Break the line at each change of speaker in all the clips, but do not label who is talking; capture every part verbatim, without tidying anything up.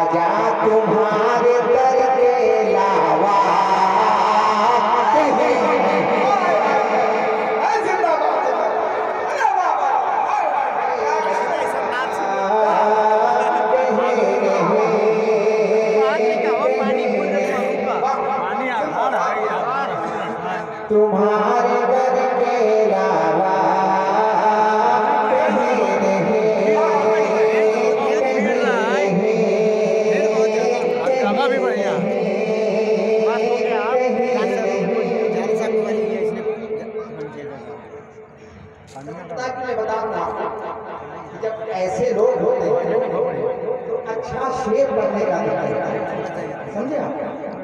राजा तुम्हारे दर के लावा तुम्हारे दर के लावा
भी बढ़िया
जब ऐसे लोग होते हैं तो अच्छा शेर बनने का समझे आप?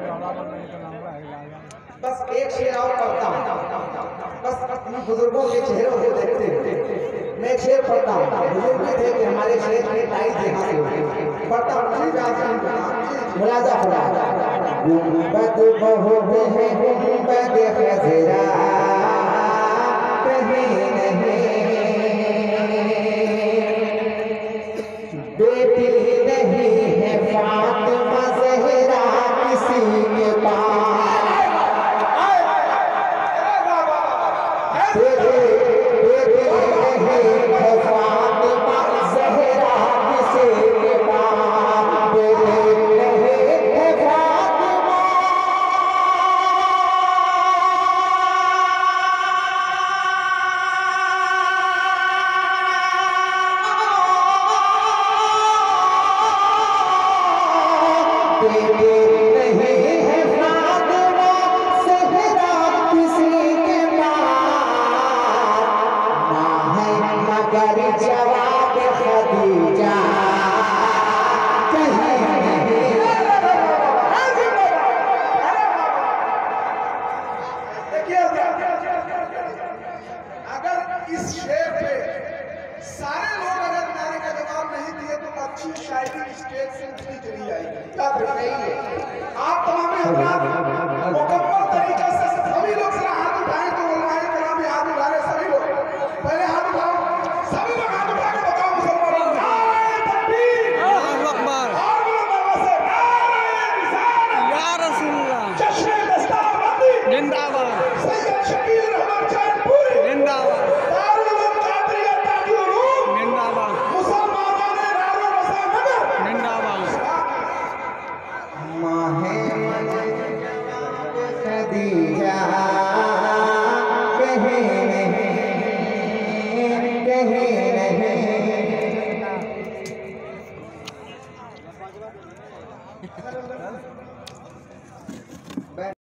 बस एक शेर और पढ़ता हूँ, बस अपने बुजुर्गों के चेहरों को देखते हुए मैं शेर पढ़ता हूँ। बुजुर्ग भी थे कि हमारे शेर में टाइट यहाँ से पढ़ता हूँ। मुलाजा पड़ा गुंबद बहुत है गुंबद खजरा कहीं नहीं, बेटी नहीं है फातिमा ज़हरा किसी के पास, बेटी नहीं है फातिमा ज़हरा किसी के पास, बेटी नहीं है फातिमा बेटी नहीं है फातिमा ज़हरा किसी के पास, माँ है मगर जवाब खदीजा कहीं नहीं।
अगर इस शेर पे सारे लोग अगर नारे का जवाब नहीं दिए तो अच्छी शायरी स्टेज से उठनी चली जाएगी। याद रखिए आप तमाम हजरात मुकम्मल तरीके से सभी लोग जरा हाथ उठाएं तो उलमाए कराम भी हाथ उठा रहे सभी लोग, पहले हाथ उठाओ, सभी लोग हाथ उठा के बताओ मुसलमानों नारे तकबीर अल्लाहु अकबर और बोलो बाबा से नारे रिसालत या रसूलुल्लाह जश्न दस्तारबंदी जिंदाबाद सैयद शकील रहमान चांदपुरी जिंदाबाद दारुल उलूम कादरिया ताजुल उलूम जिंदाबाद मुसलमानों ने रारो रसा नगर जिंदाबाद
माँ है खदीजा कहीं नहीं कहीं नहीं।